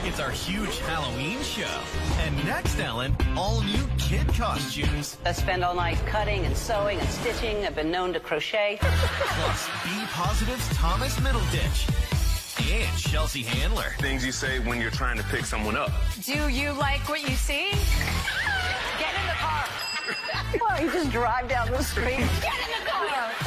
It's our huge Halloween show. And next, Ellen, all new kid costumes. I spend all night cutting and sewing and stitching. I've been known to crochet. Plus, Be Positive's Thomas Middleditch. And Chelsea Handler. Things you say when you're trying to pick someone up. Do you like what you see? Get in the car. Well, you just drive down the street. Get in the car.